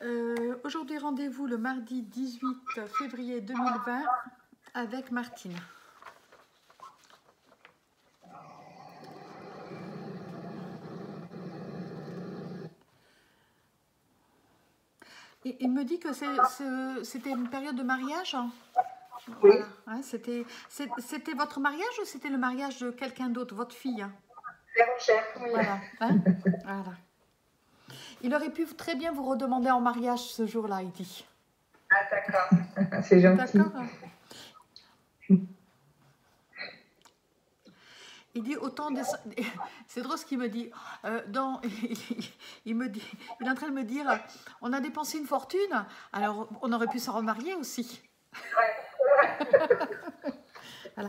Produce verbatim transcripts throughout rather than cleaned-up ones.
Euh, Aujourd'hui, rendez-vous le mardi dix-huit février deux mille vingt avec Martine. Et il me dit que c'était une période de mariage. Oui. Voilà, hein, c'était votre mariage ou c'était le mariage de quelqu'un d'autre, votre fille? Bérangère, oui. Voilà, hein, voilà. Il aurait pu très bien vous redemander en mariage ce jour-là, il dit. Ah, d'accord. C'est gentil. D'accord. Il dit autant de... C'est drôle ce qu'il me dit. Euh, dans... il, me dit. Il est en train de me dire, on a dépensé une fortune, alors on aurait pu s'en remarier aussi. Ouais. Voilà.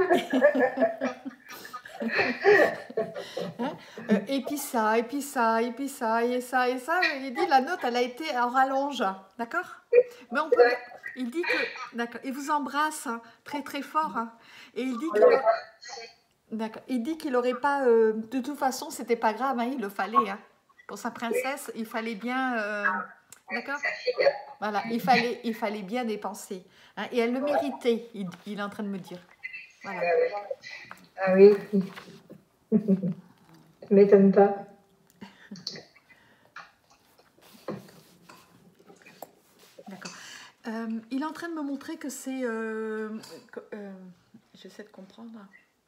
Hein, euh, et puis ça, et puis ça, et puis ça, et ça, et ça. Il dit la note, elle a été en rallonge, d'accord? Mais on peut. Il dit que, d'accord. Il vous embrasse hein, très très fort, hein, et il dit qu'il. D'accord. Il dit qu'il n'aurait pas. Euh, de toute façon, c'était pas grave, hein, il le fallait. Hein. Pour sa princesse, il fallait bien. Euh, D'accord. Voilà, il fallait, il fallait bien dépenser. Hein, et elle le méritait, il, il est en train de me dire. Voilà. Ah oui. Ça m'étonne pas. D'accord. Euh, il est en train de me montrer que c'est. Euh, euh, J'essaie de comprendre.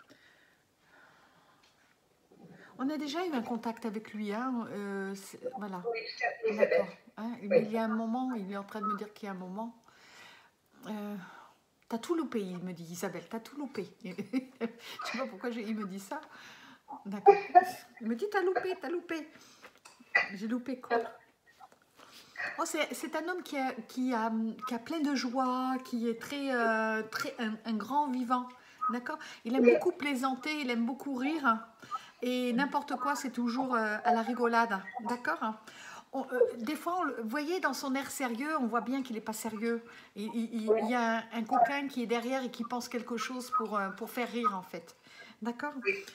On a déjà eu un contact avec lui, hein. Euh, voilà. Oui, d'accord. Hein, mais il y a un moment, il est en train de me dire qu'il y a un moment. Euh, T'as tout loupé, il me dit, Isabelle, t'as tout loupé. Je sais pas pourquoi il me dit ça. D'accord. Il me dit, t'as loupé, t'as loupé. J'ai loupé quoi? Oh, c'est un homme qui a, qui, a, qui a plein de joie, qui est très, euh, très un, un grand vivant. D'accord. Il aime beaucoup plaisanter, il aime beaucoup rire. Et n'importe quoi, c'est toujours euh, à la rigolade. D'accord. On, euh, des fois, on, vous voyez, dans son air sérieux, on voit bien qu'il n'est pas sérieux. Il, il, il y a un, un coquin qui est derrière et qui pense quelque chose pour, euh, pour faire rire, en fait. D'accord.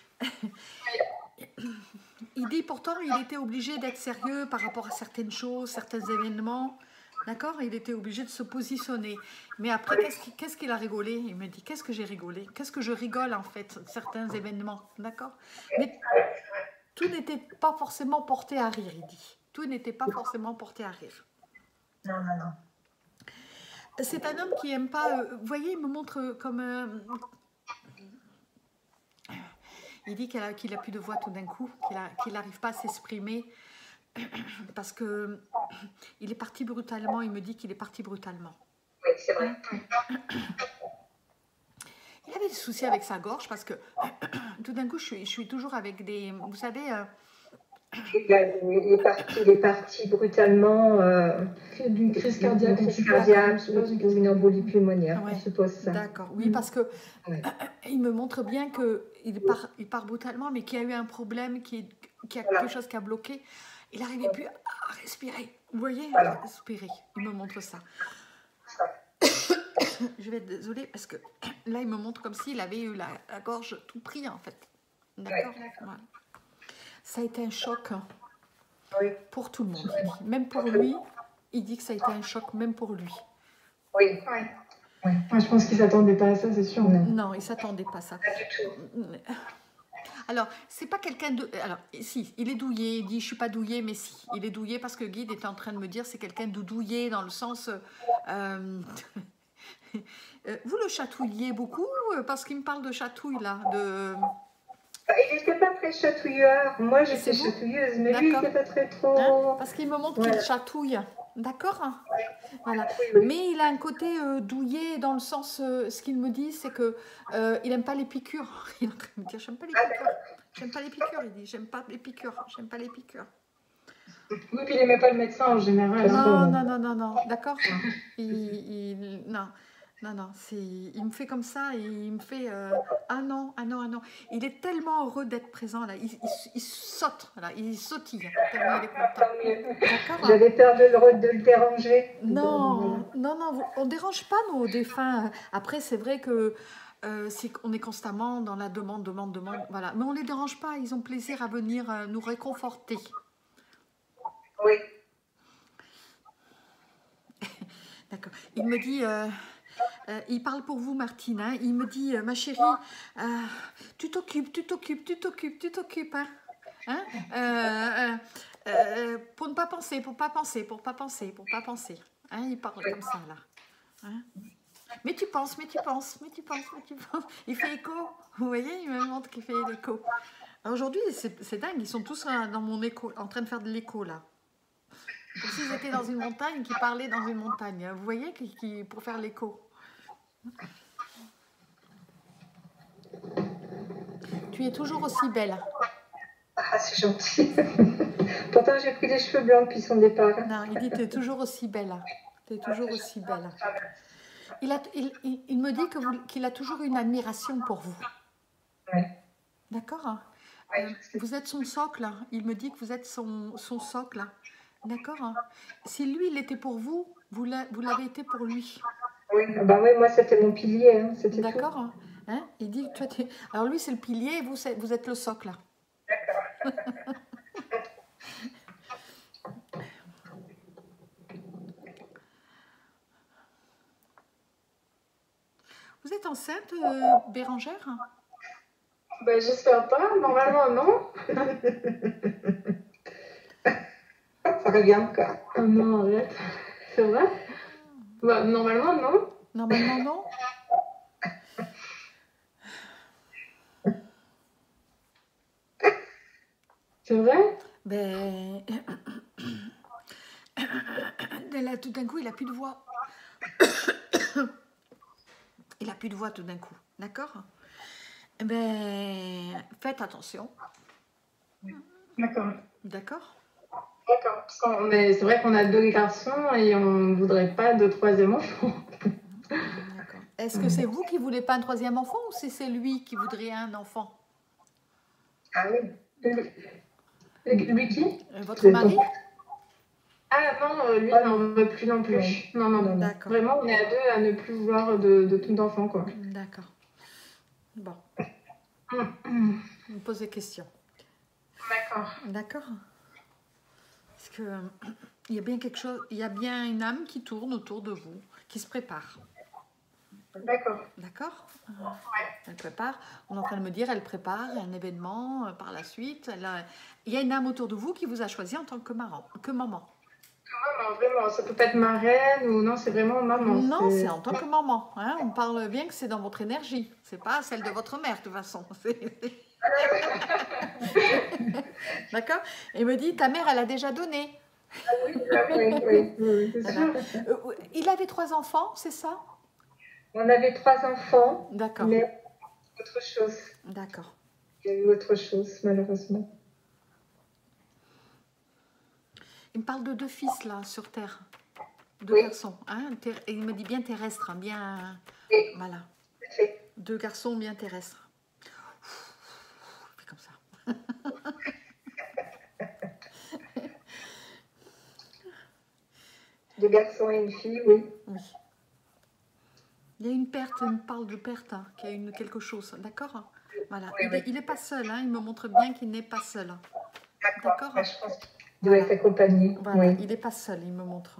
Il dit pourtant, il était obligé d'être sérieux par rapport à certaines choses, certains événements. D'accord. Il était obligé de se positionner. Mais après, qu'est-ce qu'il qu a rigolé? Il me dit, qu'est-ce que j'ai rigolé? Qu'est-ce que je rigole, en fait, certains événements. D'accord. Mais tout n'était pas forcément porté à rire, il dit. Tout n'était pas forcément porté à rire. Non, non, non. C'est un homme qui n'aime pas... Euh, vous voyez, il me montre comme... Euh, il dit qu'il a, qu'il a plus de voix tout d'un coup, qu'il n'arrive qu'il pas à s'exprimer parce que il est parti brutalement. Il me dit qu'il est parti brutalement. Oui, c'est vrai. Il avait des soucis avec sa gorge parce que tout d'un coup, je suis, je suis toujours avec des... Vous savez... Euh, Il est parti, il est parti brutalement euh, d'une crise cardiaque, une crise cardiaque ou une embolie pulmonaire. Ouais. On suppose ça. D'accord, oui, parce que ouais. Il me montre bien qu'il part, il part brutalement, mais qu'il y a eu un problème, qu'il y a voilà. quelque chose qui a bloqué. Il n'arrivait plus à respirer. Vous voyez, voilà. à respirer. Il me montre ça. Je vais être désolée parce que là, il me montre comme s'il avait eu la, la gorge tout pris, en fait. D'accord. Ouais. Voilà. Ça a été un choc oui. pour tout le monde. Même pour lui, il dit que ça a été un choc, même pour lui. Oui, oui. Ouais. Moi, je pense qu'il ne s'attendait pas à ça, c'est sûr. Non, non il ne s'attendait pas à ça. Pas du tout. Alors, c'est pas quelqu'un de... Alors, si, il est douillet, il dit, je suis pas douillet, mais si, il est douillet parce que Guide était en train de me dire, c'est quelqu'un de douillet dans le sens... Euh... Vous le chatouilliez beaucoup parce qu'il me parle de chatouille, là, de... Il n'était pas très chatouilleur. Moi, j'étais chatouilleuse, mais lui, il n'était pas très trop... Hein, parce qu'il me montre voilà. qu'il chatouille. D'accord hein oui. Voilà. Oui, oui. Mais il a un côté euh, douillet dans le sens, euh, ce qu'il me dit, c'est que euh, il n'aime pas les piqûres. Il est en train de me dire, j'aime pas les piqûres. J'aime pas les piqûres, il dit, j'aime pas les piqûres. J'aime pas les piqûres. Oui, puis il n'aimait pas le médecin en général. Non, non, non, non, non. D'accord il, il, Non. Non, non, il me fait comme ça et il me fait euh, ah non, ah non, ah non. Il est tellement heureux d'être présent là, il, il, il saute, là, il sautille tellement il est content. J'avais peur de le, de le déranger. Non, non, non, on ne dérange pas nos défunts. Après, c'est vrai que euh, c'est qu'on est constamment dans la demande, demande, demande, voilà. Mais on ne les dérange pas, ils ont plaisir à venir euh, nous réconforter. Oui. il me dit, euh, euh, il parle pour vous Martine, hein, il me dit, euh, ma chérie, euh, tu t'occupes, tu t'occupes, tu t'occupes, tu t'occupes, hein, hein euh, euh, euh, pour ne pas penser, pour pas penser, pour pas penser, pour pas penser, hein, il parle comme ça là, hein. Mais tu penses, mais tu penses, mais tu penses, mais tu penses, il fait écho, vous voyez, il me montre qu'il fait l'écho. Aujourd'hui, c'est dingue, ils sont tous dans mon écho, en train de faire de l'écho là. Comme s'ils étaient dans une montagne, qui parlaient dans une montagne. Vous voyez, qui, qui, pour faire l'écho. Tu es toujours aussi belle. Ah, c'est gentil. Pourtant, j'ai pris les cheveux blancs depuis son départ. Non, il dit, tu es toujours aussi belle. Tu es toujours aussi belle. Il, a, il, il, il me dit qu'il a toujours une admiration pour vous. Oui. D'accord. Euh, vous êtes son socle. Il me dit que vous êtes son, son socle. D'accord. Si lui, il était pour vous, vous l'avez été pour lui. Oui, bah oui, moi, c'était mon pilier. Hein, d'accord. Hein, il dit que toi, tu... Alors lui, c'est le pilier et vous, vous êtes le socle. D'accord. Vous êtes enceinte, euh, Bérangère? Ben, j'espère pas. Normalement, non. Ça revient encore. Oh non, arrête. C'est vrai? Bah, normalement, non. Normalement, non. C'est vrai? Ben... Là, tout d'un coup, il n'a plus de voix. Il n'a plus de voix tout d'un coup. D'accord? Ben, faites attention. D'accord. D'accord? D'accord. Mais c'est vrai qu'on a deux garçons et on ne voudrait pas de troisième enfant. D'accord. Est-ce que c'est vous qui ne voulez pas un troisième enfant ou c'est lui qui voudrait un enfant? Ah oui. Lui qui? Votre mari? Ah non, lui n'en veut plus non plus. Non, non, non. D'accord. Vraiment, on est à deux à ne plus vouloir de, de tout d'enfant, quoi. D'accord. Bon. Hum, hum. Je me pose des questions. D'accord. D'accord. Parce que euh, il y a bien quelque chose, il y a bien une âme qui tourne autour de vous, qui se prépare. D'accord. D'accord. Ouais. Elle prépare. On est en train de me dire, elle prépare un événement euh, par la suite. Elle a... Il y a une âme autour de vous qui vous a choisi en tant que, marrant, que maman. Maman, vraiment, ça peut pas être marraine ou non, c'est vraiment maman. Non, c'est en tant que maman. Hein. On parle bien que c'est dans votre énergie. C'est pas celle de votre mère, de toute façon. D'accord. Et me dit, ta mère, elle a déjà donné. Ah oui, oui, oui, oui, c'est voilà. sûr. Euh, il avait trois enfants, c'est ça? On avait trois enfants. D'accord. Mais autre chose. D'accord. Il y a eu autre chose, malheureusement. Il me parle de deux fils, là, sur Terre. Deux oui. garçons. Hein, et il me dit bien terrestre, hein, bien... Oui. Voilà. Oui. Deux garçons bien terrestres. Fais comme ça. Deux garçons et une fille, oui. Oui. Il y a une perte, il me parle de perte, hein, qu'il y a une, quelque chose, d'accord? Voilà. Oui, il n'est oui. pas seul, hein, il me montre bien qu'il n'est pas seul. D'accord. Je pense qu'il doit être accompagné. Voilà, oui. il n'est pas seul, il me montre.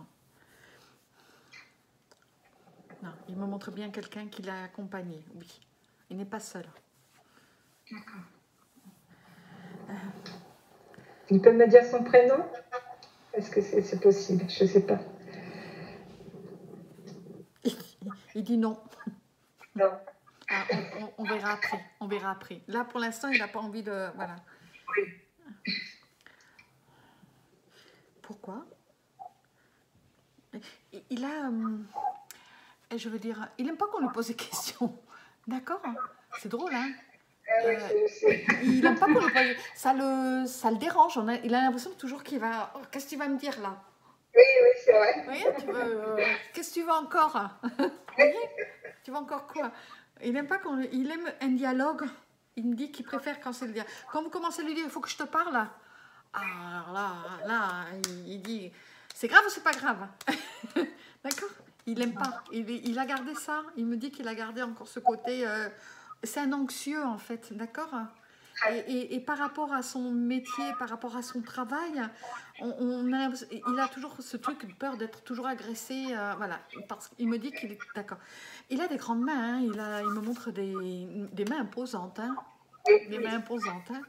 Non, il me montre bien quelqu'un qui l'a accompagné, oui. Il n'est pas seul. D'accord. Euh... Il peut me dire son prénom? Est-ce que c'est possible? Je ne sais pas. Il, il dit non. Non. Ah, on, on, on verra après. On verra après. Là, pour l'instant, il n'a pas envie de... Voilà. Oui. Pourquoi? Il, il a... Hum, je veux dire, il n'aime pas qu'on lui pose des questions. D'accord? C'est drôle, hein? Ah, oui, euh, il n'aime pas qu'on lui pose... Ça le, ça le dérange. On a, il a l'impression toujours qu'il va... Oh, qu'est-ce que tu vas me dire, là? Oui, oui, c'est vrai. Oui, tu veux... Euh, qu'est-ce que tu veux encore? Oui, tu veux encore quoi? Il n'aime pas qu'on... Il aime un dialogue. Il me dit qu'il préfère quand c'est le dialogue. Quand vous commencez à lui dire, il faut que je te parle, ah, alors là, là, il, il dit, c'est grave ou c'est pas grave? D'accord? Il n'aime pas. Il, il a gardé ça. Il me dit qu'il a gardé encore ce côté... Euh, c'est un anxieux, en fait. D'accord? Et, et, et par rapport à son métier, par rapport à son travail, on, on a, il a toujours ce truc, peur d'être toujours agressé. Euh, voilà, parce qu'il me dit qu'il est d'accord. Il a des grandes mains, hein, il, a, il me montre des, des mains imposantes. Hein, des mains imposantes. Hein.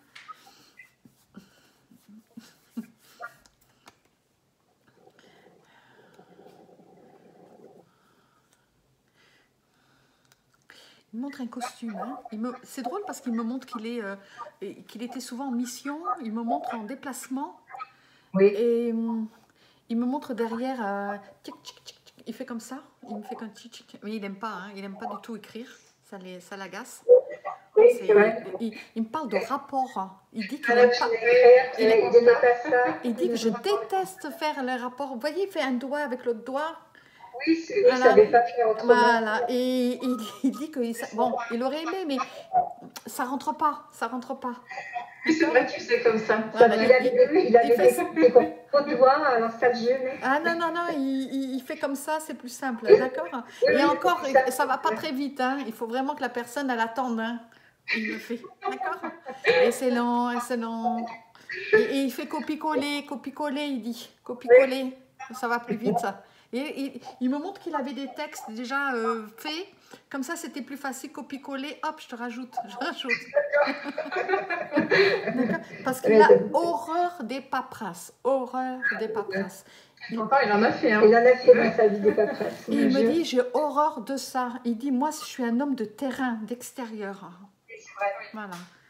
Il me montre un costume. Hein. C'est drôle parce qu'il me montre qu'il est, euh, qu'il était souvent en mission. Il me montre en déplacement. Oui. Et hum, il me montre derrière. Euh, tchic, tchic, tchic, tchic. Il fait comme ça. Il me fait comme tchic, tchic. Mais il n'aime pas. Hein. Il n'aime pas du tout écrire. Ça l'agace. Ça oui, c'est vrai. Il, il me parle de rapport. Hein. Il dit qu'il Alors, n'aime pas. il n'aime pas ça. Il dit que je déteste faire les rapports. Vous voyez, il fait un doigt avec l'autre doigt. Oui, oui, voilà. Ça ne savait pas faire autrement. Voilà, et il, il dit que bon, il aurait aimé, mais ça rentre pas, ça rentre pas. C'est vrai que tu sais comme ça. Voilà, il, il, avait, il, il avait il fait... des gros doigts, alors ça le gênait. Ah non, non, non, il, il fait comme ça, c'est plus simple, d'accord. Et encore, ça, ça va pas très vite, hein. Il faut vraiment que la personne, elle attende, hein. Il le fait, d'accord. Et c'est lent, et c'est lent. Et, et il fait copier-coller, copier-coller, il dit, copier-coller, ça va plus vite, ça. Et, et il me montre qu'il avait des textes déjà euh, faits, comme ça c'était plus facile, copier-coller, hop, je te rajoute, je rajoute. D'accord. Parce qu'il a horreur des paperasses, horreur des paperasses. Il, il en a fait, hein. Il en a fait dans sa vie des paperasses. Et il me dit, j'ai horreur de ça. Il dit, moi je suis un homme de terrain, d'extérieur. Voilà.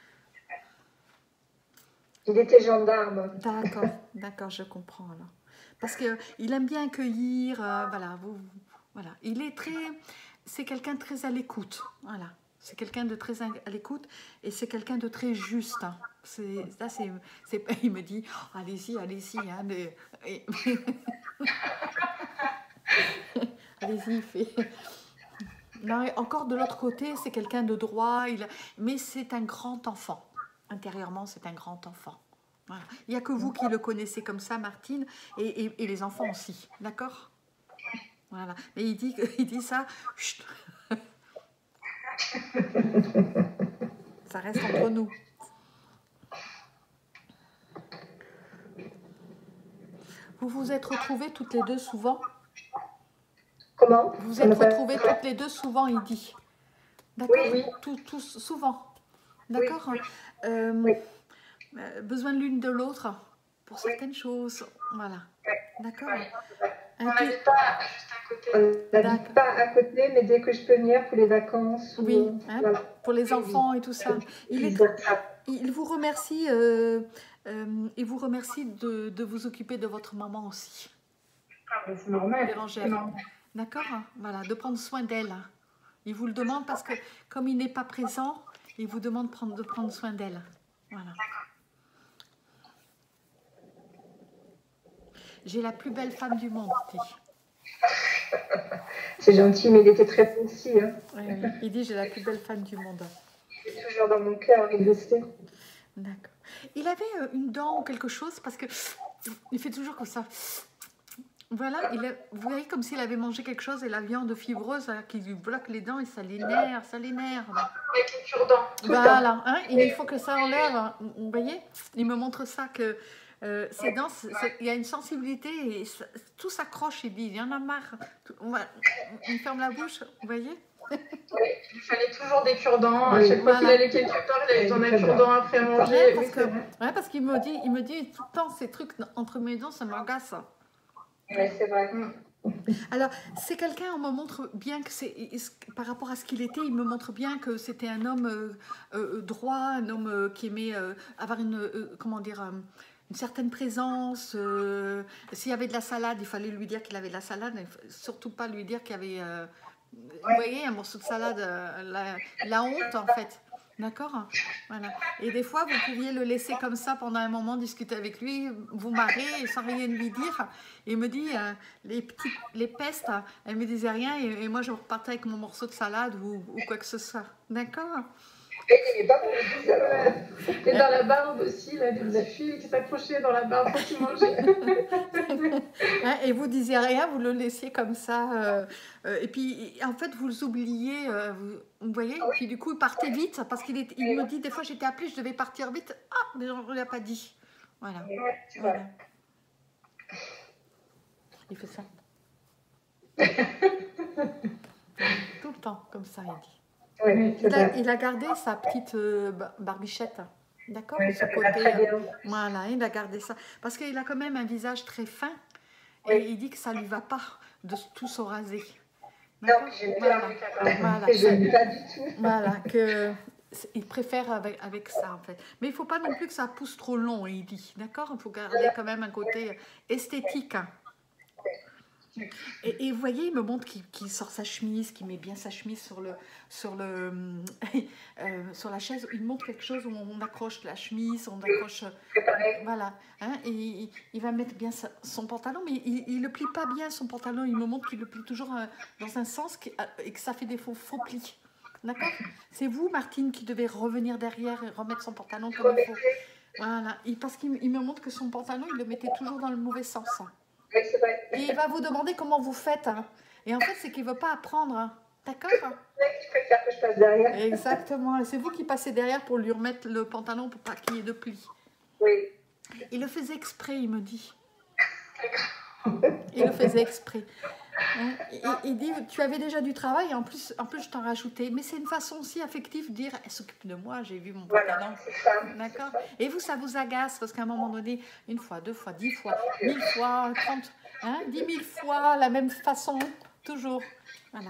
Il était gendarme. D'accord, d'accord, je comprends alors. Parce qu'il aime bien accueillir, euh, voilà, vous, voilà. Il est très, c'est quelqu'un de très à l'écoute, voilà. C'est quelqu'un de très à l'écoute et c'est quelqu'un de très juste. Hein. C'est, là, c'est, c'est, il me dit, oh, allez-y, allez-y. Hein, mais, et... allez-y, il fait... Non, encore de l'autre côté, c'est quelqu'un de droit, il... mais c'est un grand enfant. Intérieurement, c'est un grand enfant. Voilà. Il n'y a que vous qui le connaissez comme ça, Martine, et, et, et les enfants aussi, d'accord? Voilà. Mais il dit, il dit ça, chut. Ça reste entre nous. Vous vous êtes retrouvées toutes les deux souvent? Comment? Vous vous êtes retrouvées toutes les deux souvent, il dit. D'accord? Oui, oui. Tout, tout, souvent. D'accord? Oui. Euh, oui. Euh, besoin de l'une de l'autre pour certaines choses. Voilà. D'accord. On n'habite pas juste à côté. On n'habite pas à côté, mais dès que je peux venir pour les vacances. Oui, ou... hein, voilà. pour les enfants et tout ça. Il, est... il vous remercie, euh, euh, il vous remercie de, de vous occuper de votre maman aussi. Ah, c'est normal. D'accord. Voilà, de prendre soin d'elle. Il vous le demande parce que comme il n'est pas présent, il vous demande de prendre, de prendre soin d'elle. Voilà. J'ai la plus belle femme du monde, dit. C'est gentil, mais il était très précis. Hein. Oui, oui. Il dit, j'ai la plus belle femme du monde. Il est toujours dans mon cœur, il le sait. D'accord. Il avait une dent ou quelque chose, parce que il fait toujours comme ça. Voilà, il a, vous voyez comme s'il avait mangé quelque chose et la viande fibreuse là, qui lui bloque les dents et ça l'énerve, ça l'énerve. Avec les cure-dents. Voilà, hein, il faut que ça enlève. Vous voyez, il me montre ça que euh, ses dents, il y a une sensibilité et ça, tout s'accroche. Il dit, il y en a marre. On, va, on ferme la bouche, vous voyez. Oui, il fallait toujours des cure-dents. À chaque fois voilà. qu'il allait quelque part, il avait besoin d'un cure-dent après manger. Ouais, parce que, ouais, parce qu'il me dit, il me dit tout le temps ces trucs entre mes dents, ça m'agace. Oui, c'est vrai. Alors, c'est quelqu'un, on me montre bien que c'est, par rapport à ce qu'il était, il me montre bien que c'était un homme euh, euh, droit, un homme euh, qui aimait euh, avoir une, euh, comment dire, euh, une certaine présence. Euh, S'il y avait de la salade, il fallait lui dire qu'il avait de la salade, mais surtout pas lui dire qu'il y avait, euh, vous voyez, un morceau de salade, euh, la, la honte en fait. D'accord, voilà. Et des fois, vous pouviez le laisser comme ça pendant un moment, discuter avec lui, vous marrer sans rien lui dire. Et il me dit, euh, les petites, les pestes, elle me disait rien et, et moi je repartais avec mon morceau de salade ou, ou quoi que ce soit. D'accord. Et il n'est pas pour le dire, alors. Et dans la barbe aussi, là, la fille qui s'accrochait dans la barbe pour qu'il mangeait. Hein, et vous disiez rien, vous le laissiez comme ça. Euh, euh, et puis, en fait, vous oubliez, euh, vous, vous voyez. Ah oui. Puis du coup, il partait vite parce qu'il est- il Oui. me dit des fois, j'étais appelée, je devais partir vite. Ah, mais on ne l'a pas dit. Voilà. Ouais, c'est Voilà. vrai. Il fait ça. Tout le temps, comme ça, il dit. Oui, c'est Il a, vrai. il a gardé sa petite euh, ba- barbichette. D'accord. Oui, Ce ça fait pas côté, très euh, bien. voilà, il a gardé ça. Parce qu'il a quand même un visage très fin. Oui. Et il dit que ça ne lui va pas de tout se raser. Non, D'accord. j'aime Voilà. pas avec la barbe. Voilà. Je n'aime pas du tout. Voilà, que c'est- il préfère avec, avec ça en fait. Mais il faut pas non plus que ça pousse trop long, il dit. D'accord. Il faut garder quand même un côté esthétique. Hein. Et, et vous voyez, il me montre qu'il qu'il sort sa chemise, qu'il met bien sa chemise sur, le, sur, le, euh, sur la chaise. Il me montre quelque chose où on accroche la chemise, on accroche. Préparé. Voilà. Hein, et il, il va mettre bien sa- son pantalon, mais il ne le plie pas bien son pantalon. Il me montre qu'il le plie toujours euh, dans un sens qui- et que ça fait des faux, faux plis. D'accord. C'est vous, Martine, qui devez revenir derrière et remettre son pantalon comme il faut. Voilà. Il- parce qu'il il me montre que son pantalon, il le mettait toujours dans le mauvais sens. Hein. Oui, c'est vrai. Et il va vous demander comment vous faites. Hein. Et en fait, c'est qu'il ne veut pas apprendre. Hein. D'accord. Oui, je préfère que je passe derrière. Exactement. Et c'est vous qui passez derrière pour lui remettre le pantalon pour pas qu'il y ait de plis. Oui. Il le faisait exprès, il me dit. Il le faisait exprès. Hein. Et, et- il dit, tu avais déjà du travail, et en plus, en plus je t'en rajoutais. Mais c'est une façon aussi affective de dire, elle s'occupe de moi, j'ai vu mon pantalon. Voilà, c'est ça. D'accord. Et vous, ça vous agace parce qu'à un moment donné, une fois, deux fois, dix fois, mille fois, trente, hein, dix mille fois, la même façon, toujours. Voilà.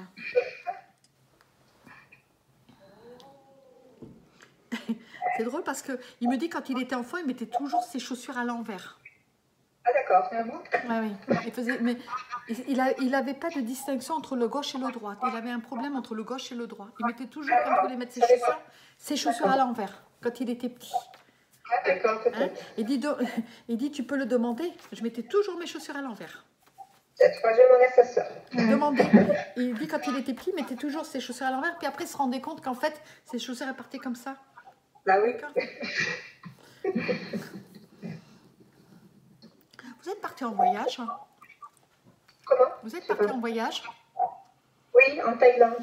C'est drôle parce que il me dit quand il était enfant, il mettait toujours ses chaussures à l'envers. Ah, d'accord. Ah oui. Il faisait, mais il il a, il avait pas de distinction entre le gauche et le droit. Il avait un problème entre le gauche et le droit. Il mettait toujours quand il voulait mettre ses chaussures, ses chaussures à l'envers quand il était petit. Ah, d'accord, Hein. peut-être. Il dit, do- il dit, tu peux le demander. Je mettais toujours mes chaussures à l'envers. Cette fois, je vais demander à sa soeur. Demandez. Il dit quand il était petit, il mettait toujours ses chaussures à l'envers. Puis après, il se rendait compte qu'en fait, ses chaussures elles partaient comme ça. Bah oui. D'accord. Vous êtes parti en voyage. Hein. Comment? Vous êtes parti en voyage. Oui, en Thaïlande.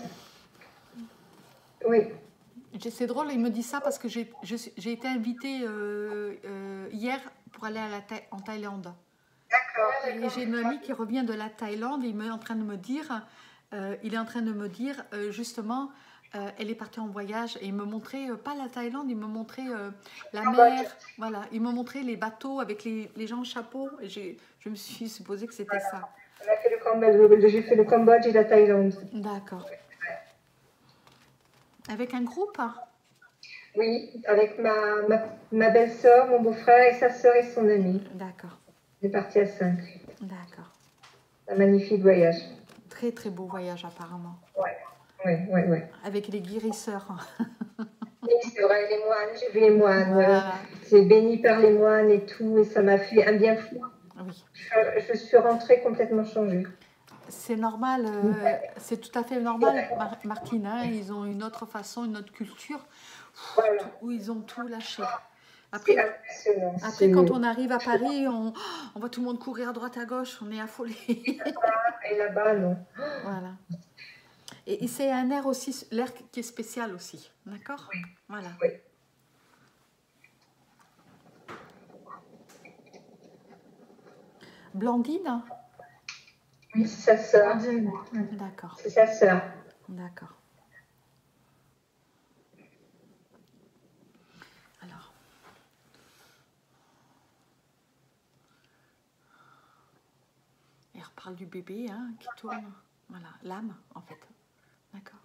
Oui. C'est drôle, il me dit ça parce que j'ai je suis- j'ai été invitée euh, euh, hier pour aller à la Thaï- en Thaïlande. D'accord. Et j'ai une amie qui revient de la Thaïlande et il est en train de me dire, euh, il est en train de me dire euh, justement, euh, elle est partie en voyage et il me montrait, euh, pas la Thaïlande, il me montrait euh, la mer, voilà, il me montrait les bateaux avec les, les gens en chapeau. Et j'ai- je me suis supposé que c'était ça. On a fait le Cambodge. J'ai fait le Cambodge et la Thaïlande. D'accord. Avec un groupe? Hein. Oui, avec ma, ma, ma belle-sœur, mon beau-frère et sa sœur et son ami. D'accord, On est parti à cinq. d'accord. Un magnifique voyage. Très très beau voyage apparemment. Ouais, ouais, ouais, ouais. Avec les guérisseurs. Oui, c'est vrai, les moines, j'ai vu les moines. Voilà. C'est béni par les moines et tout, et ça m'a fait un bien fou. Oui. Je, je suis rentrée complètement changée. C'est normal, euh, c'est tout à fait normal, Mar- Martine. Hein, ils ont une autre façon, une autre culture Voilà. où ils ont tout lâché. C'est Après, impressionnant. après C'est- quand on arrive à Paris, on, on voit tout le monde courir à droite à gauche, on est affolé. Et là-bas, non. Voilà. Et, et c'est un air aussi, l'air qui est spécial aussi, d'accord? Oui. Voilà. Oui. Blandine? Oui, c'est sa sœur. D'accord, C'est sa sœur. d'accord. Alors. Et on reparle du bébé hein, qui tourne. Voilà, l'âme en fait. D'accord.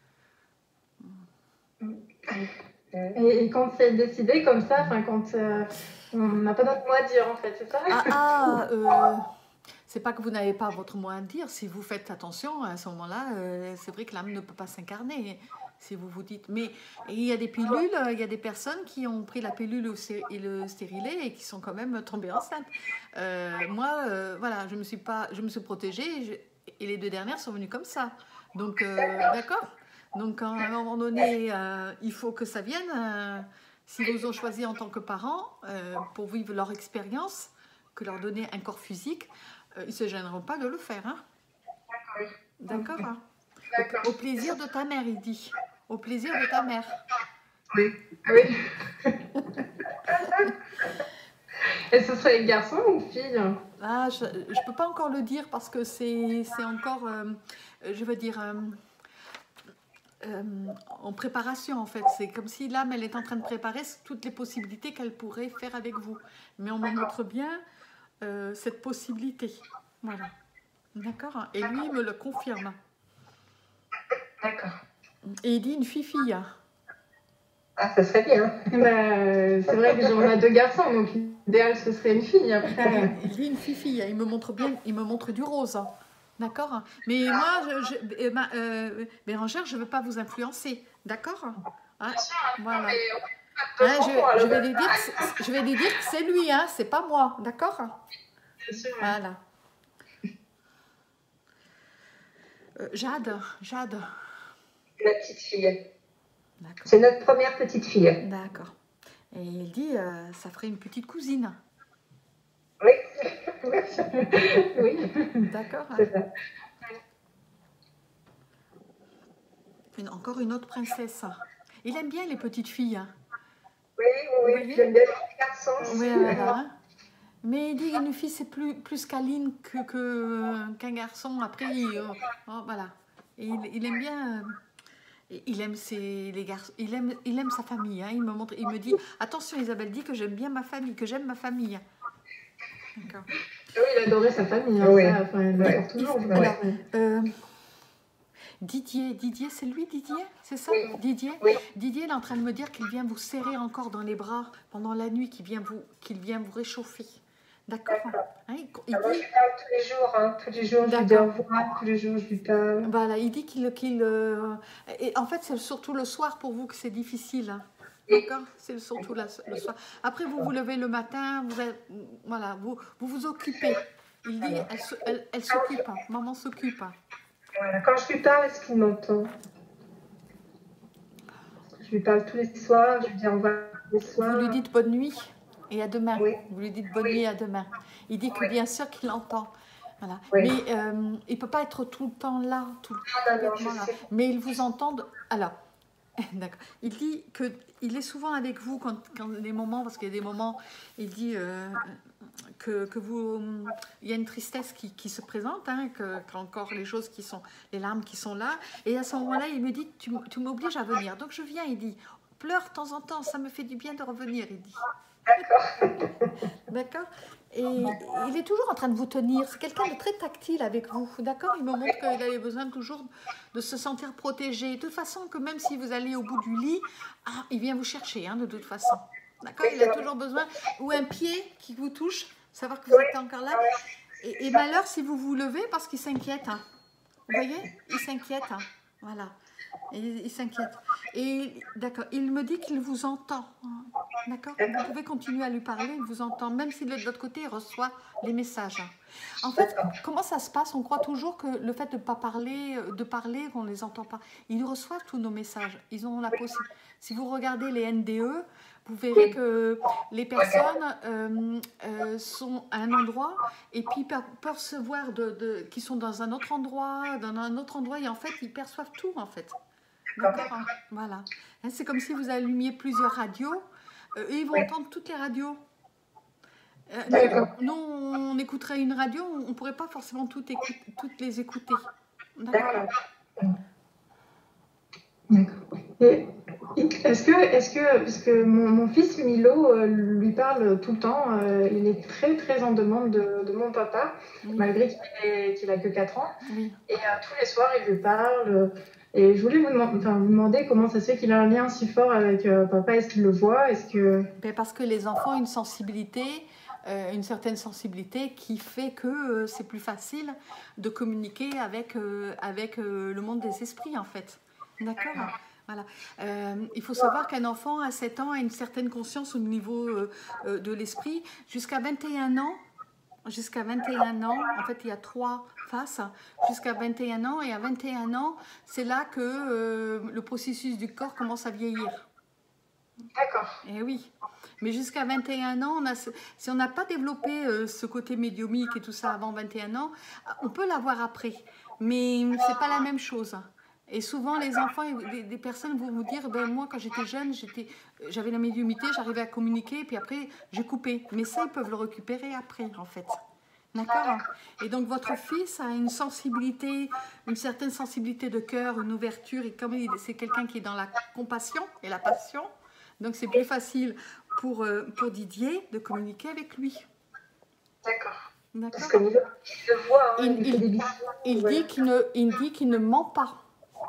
Et, et quand c'est décidé comme ça, enfin quand euh, on n'a pas notre mot à dire en fait, c'est ça? Ah, ah euh, c'est pas que vous n'avez pas votre mot à dire. Si vous faites attention, à ce moment-là, euh, c'est vrai que l'âme ne peut pas s'incarner. Si vous vous dites. Mais il y a des pilules, il y a des personnes qui ont pris la pilule et le stérilet et qui sont quand même tombées enceintes. Euh, moi, euh, voilà, je me suis pas, je me suis protégée et, je- et les deux dernières sont venues comme ça. Donc, euh, d'accord. Donc, à un moment donné, euh, il faut que ça vienne. Euh, S'ils vous ont choisi en tant que parents euh, pour vivre leur expérience, que leur donner un corps physique, euh, ils ne se gêneront pas de le faire. Hein. D'accord. Hein. Au, au plaisir de ta mère, il dit. Au plaisir de ta mère. Oui. Oui. Et ce serait garçon ou fille? Ah, je ne peux pas encore le dire parce que c'est encore, euh, je veux dire, euh, euh, en préparation en fait. C'est comme si l'âme, elle est en train de préparer toutes les possibilités qu'elle pourrait faire avec vous. Mais on me montre bien euh, cette possibilité. Voilà. D'accord. Et lui, il me le confirme. D'accord. Et il dit une fille-fille. Ah, ça serait bien. Bah, c'est vrai que on a deux garçons, donc l'idéal ce serait une fille. Après. Il dit une fille-fille. Il me montre bien, il me montre du rose. D'accord. Mais moi, je, je, eh ben, euh, Bérangère, je ne veux pas vous influencer. D'accord. Hein, voilà. Hein, je, je, vais lui dire que je vais lui dire que c'est lui, hein, c'est pas moi. D'accord. Voilà. Euh, Jade, Jade. La petite fille. C'est notre première petite fille. D'accord. Et il dit, euh, ça ferait une petite cousine. Oui. Oui. D'accord. Hein. C'est ça. Une, encore une autre princesse. Il aime bien les petites filles. Hein. Oui, oui, oui. J'aime bien les garçons aussi. Oui, voilà. Mais il dit qu'une fille, c'est plus, plus câline qu'un que, qu'un garçon. Après, il, oh, voilà. Et il, il aime bien... Il aime, ses, les garçons, il aime, il aime sa famille. Hein. Il me montre, il me dit, attention Isabelle, dis que j'aime bien ma famille, que j'aime ma famille. D'accord. Oui, il adorait sa famille. Hein, oui. Ça, enfin, il ouais. toujours. Il, alors, euh, Didier, Didier, c'est lui Didier, c'est ça oui. Didier oui. Didier, il est en train de me dire qu'il vient vous serrer encore dans les bras pendant la nuit, qu'il vient vous, qu'il vient vous réchauffer. D'accord. Hein, il, il ah, dit... Moi, je lui parle tous les jours, hein. Tous les jours, je lui dis au revoir, tous les jours, je lui parle. Voilà, il dit qu'il... qu'il euh... Et en fait, c'est surtout le soir pour vous que c'est difficile. Hein. D'accord. C'est surtout la, le soir. Après, vous vous levez le matin, vous êtes, voilà, vous, vous vous occupez. Il dit, elle, elle, elle s'occupe, hein. Maman s'occupe. Voilà. Quand je lui parle, est-ce qu'il m'entend? Je lui parle tous les soirs, je lui dis au revoir tous les soirs. Vous lui dites bonne nuit et à demain. Oui. Vous lui dites bonne oui. nuit et à demain. Il dit que oui. bien sûr qu'il entend. Voilà. Oui. Mais euh, il ne peut pas être tout le temps là. Tout le ah, non, non, là. Mais il vous entend. Alors, d'accord. Il dit qu'il est souvent avec vous quand, quand les moments, parce qu'il y a des moments, il dit euh, que, que vous, il y a une tristesse qui, qui se présente, hein, que, qu'encore les choses qui sont, les larmes qui sont là. Et à ce moment-là, il me dit, tu, tu m'obliges à venir. Donc je viens, il dit, pleure de temps en temps, ça me fait du bien de revenir, il dit. D'accord. D'accord. Et il est toujours en train de vous tenir. C'est quelqu'un de très tactile avec vous. D'accord. Il me montre qu'il avait besoin toujours de se sentir protégé. De toute façon, que même si vous allez au bout du lit, ah, il vient vous chercher, hein, de toute façon. D'accord. Il a toujours besoin. Ou un pied qui vous touche, savoir que vous êtes encore là. Et, et malheur si vous vous levez parce qu'il s'inquiète. Hein. Vous voyez, il s'inquiète. Hein. Voilà. Et il s'inquiète. Et d'accord, il me dit qu'il vous entend. D'accord. Vous pouvez continuer à lui parler, il vous entend, même si de l'autre côté, il reçoit les messages. En fait, comment ça se passe? On croit toujours que le fait de ne pas parler, de parler, qu'on ne les entend pas. Ils reçoivent tous nos messages. Ils ont la possibilité. Si vous regardez les N D E, vous verrez que les personnes euh, euh, sont à un endroit et puis percevoir de, de, qu'ils sont dans un autre endroit, dans un autre endroit, et en fait, ils perçoivent tout, en fait. D'accord. Voilà. C'est comme si vous allumiez plusieurs radios euh, et ils vont entendre toutes les radios. Euh, nous, nous, on écouterait une radio, on ne pourrait pas forcément toutes, écoute, toutes les écouter. D'accord. D'accord. Est-ce que, est-ce que, parce que mon, mon fils Milo euh, lui parle tout le temps, euh, il est très très en demande de, de mon papa, oui. Malgré qu'il ait, qu'il a que quatre ans. Oui. Et euh, tous les soirs, il lui parle. Euh, et je voulais vous demander, enfin, vous demander comment ça se fait qu'il a un lien si fort avec euh, papa. Est-ce qu'il le voit? Est-ce que... Ben parce que les enfants ont une sensibilité, euh, une certaine sensibilité qui fait que euh, c'est plus facile de communiquer avec, euh, avec euh, le monde des esprits, en fait. D'accord. Voilà. Euh, il faut savoir qu'un enfant à sept ans a une certaine conscience au niveau euh, euh, de l'esprit. Jusqu'à vingt et un ans, jusqu'à vingt et un ans. En fait, il y a trois faces. Jusqu'à vingt et un ans. Et à vingt et un ans, c'est là que euh, le processus du corps commence à vieillir. D'accord. Eh oui. Mais jusqu'à vingt et un ans, on a, si on n'a pas développé euh, ce côté médiumique et tout ça avant vingt et un ans, on peut l'avoir après. Mais c'est pas la même chose. Et souvent, les enfants, des, des personnes vont vous dire, ben, moi, quand j'étais jeune, j'avais la médiumité, j'arrivais à communiquer, puis après, j'ai coupé. Mais ça, ils peuvent le récupérer après, en fait. D'accord? Et donc, votre fils a une sensibilité, une certaine sensibilité de cœur, une ouverture, et comme c'est quelqu'un qui est dans la compassion et la passion, donc c'est plus facile pour, euh, pour Didier de communiquer avec lui. D'accord. Parce que il le voit, hein, il, il, il, il voilà. dit qu'il ne, il dit qu'il ne ment pas.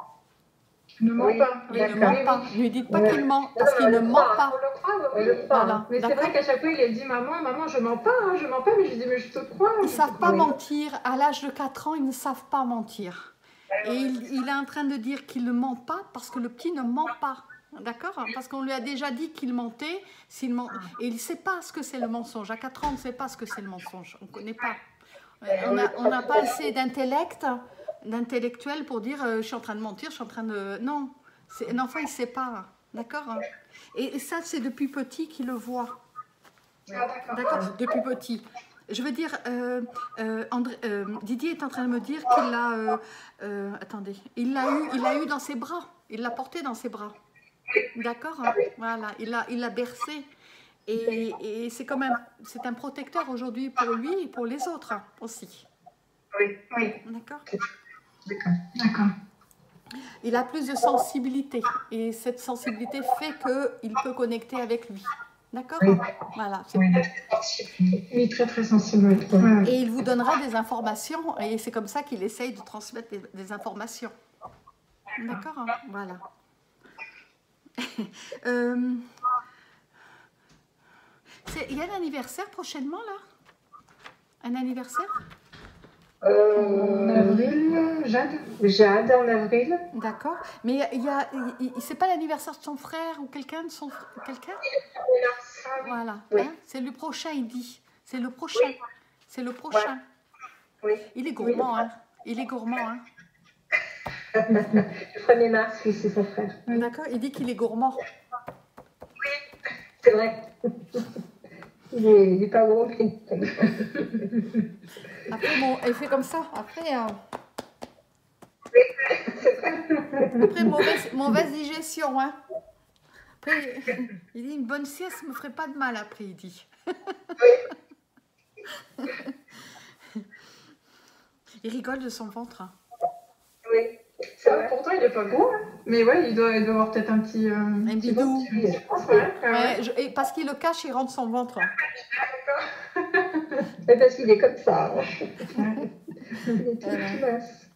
Il ne ment oui, pas. Il ne ment pas. Ne lui dites pas ouais. qu'il ment, parce qu'il ne ment pas. On le croit, oui. On le croit. Voilà. Mais c'est vrai qu'à chaque fois, il a dit, maman, maman, je mens pas, hein, je mens pas, mais je dis, mais je te crois. Ils ne savent pas oui. mentir. À l'âge de quatre ans, ils ne savent pas mentir. Et il, il est en train de dire qu'il ne ment pas parce que le petit ne ment pas. D'accord? Parce qu'on lui a déjà dit qu'il mentait. S'il ment... Et il ne sait pas ce que c'est le mensonge. À quatre ans, on ne sait pas ce que c'est le mensonge. On ne connaît pas. On n'a on a pas assez d'intellect, d'intellectuel pour dire euh, je suis en train de mentir, je suis en train de... Non, un enfant, il ne sait pas. D'accord? Et, et ça, c'est depuis petit qu'il le voit. Ah, d'accord. Depuis petit. Je veux dire, euh, euh, André, euh, Didier est en train de me dire qu'il l'a... Euh, euh, attendez. Il l'a eu, il l'a eu dans ses bras. Il l'a porté dans ses bras. D'accord? Voilà. Il l'a il l'a bercé. Et, et c'est quand même... C'est un protecteur aujourd'hui pour lui et pour les autres aussi. Oui, oui. D'accord? D'accord. D'accord. Il a plus de sensibilité. Et cette sensibilité fait qu'il peut connecter avec lui. D'accord? Oui. Voilà. Oui. Oui, très très sensible. Et il vous donnera des informations. Et c'est comme ça qu'il essaye de transmettre des, des informations. D'accord? Hein? Voilà. euh, il y a un anniversaire prochainement, là? Un anniversaire? Euh, En avril, Jade. Jade en avril. D'accord. Mais il y a, il, il, c'est pas l'anniversaire de son frère ou quelqu'un de son frère, quelqu'un? Voilà. Oui. Hein? C'est le prochain, il dit. C'est le prochain. Oui. C'est le prochain. Oui. Il est gourmand, oui. Hein. Il est gourmand, hein. Le premier mars, oui, c'est son frère. D'accord. Il dit qu'il est gourmand. Oui, c'est vrai. Il est, il est pas gros. Après, bon, il fait comme ça. Après, euh... oui, c'est vrai. Après mauvaise, mauvaise digestion. Hein. Après, il dit une bonne sieste ne me ferait pas de mal. Après, il dit. Oui. Il rigole de son ventre. Hein. Oui, c'est vrai. Pourtant, il n'est pas gros. Hein. Mais ouais, il doit, il doit avoir peut-être un petit. Euh, un petit bidou. Petit, je pense, ouais. Ouais, ouais. Je, et parce qu'il le cache, il rentre son ventre. Mais parce qu'il est comme ça. Hein. Il est tout, tout mince.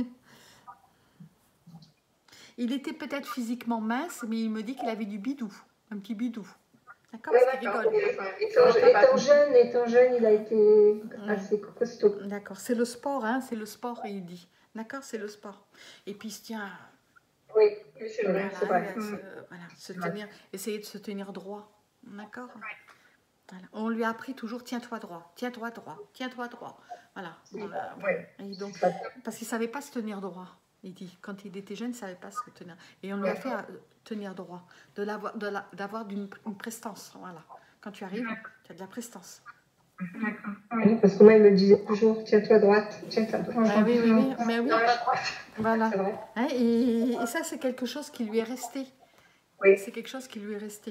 Il était peut-être physiquement mince, mais il me dit qu'il avait du bidou, un petit bidou. D'accord? Ouais, Parce qu'il rigole. Étant, étant, jeune, étant jeune, il a été assez costaud. D'accord, c'est le sport, hein, c'est le sport, il dit. D'accord, c'est le sport. Et puis il se tient. Oui, c'est vrai. Voilà, c'est vrai. Se, voilà, se tenir, essayer de se tenir droit. D'accord? Voilà. On lui a appris toujours tiens-toi droit, tiens-toi droit, tiens-toi droit. Voilà. voilà. Ouais. Et donc, parce qu'il ne savait pas se tenir droit. Il dit, quand il était jeune, il ne savait pas se tenir. Et on lui a fait à tenir droit, d'avoir de la, une, une prestance. Voilà. Quand tu arrives, tu as de la prestance. D'accord. Oui, parce que moi, il me disait toujours, tiens-toi droite, tiens-toi droite. Ah, oui, oui, oui, mais oui. Voilà. C'est vrai. Hein, et, et ça, c'est quelque chose qui lui est resté. Oui. C'est quelque chose qui lui est resté.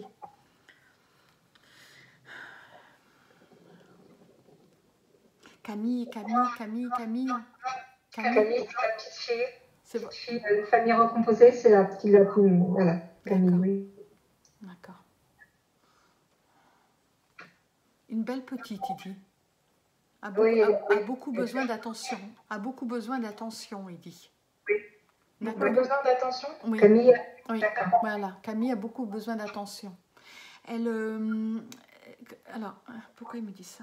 Camille, Camille, Camille, Camille. Camille, Camille c'est la petite fille. C'est bon. Fille de famille recomposée, c'est la petite, la plus, voilà, Camille, oui. D'accord. Une belle petite, il dit. A beaucoup, oui, a, oui. a beaucoup besoin d'attention. A beaucoup besoin d'attention, il dit. Oui. Beaucoup besoin d'attention. Oui. Camille. Oui. D'accord. Voilà. Camille a beaucoup besoin d'attention. Elle. Euh, alors, pourquoi il me dit ça?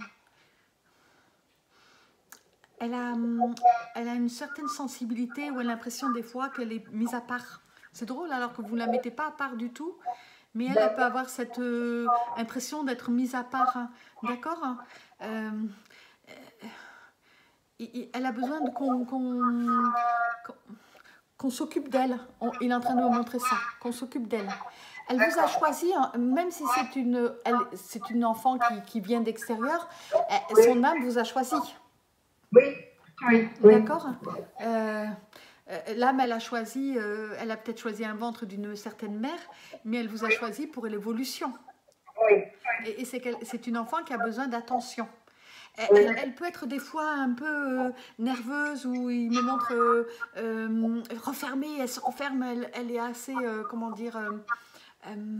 Elle a, elle a une certaine sensibilité où elle a l'impression des fois qu'elle est mise à part. C'est drôle alors que vous ne la mettez pas à part du tout, mais elle, elle peut avoir cette euh, impression d'être mise à part. Hein. D'accord? euh, elle a besoin qu'on qu'on qu'on s'occupe d'elle. Il est en train de me montrer ça, qu'on s'occupe d'elle. Elle vous a choisi, même si c'est une, c'est une enfant qui, qui vient d'extérieur, son âme vous a choisi. Oui, oui. D'accord. euh, L'âme, elle a choisi, euh, elle a peut-être choisi un ventre d'une certaine mère, mais elle vous a choisi pour l'évolution. Oui. Et, et c'est une enfant qui a besoin d'attention. Elle, elle, elle peut être des fois un peu euh, nerveuse, ou il me montre euh, euh, refermée, elle se referme, elle, elle est assez, euh, comment dire, euh, euh,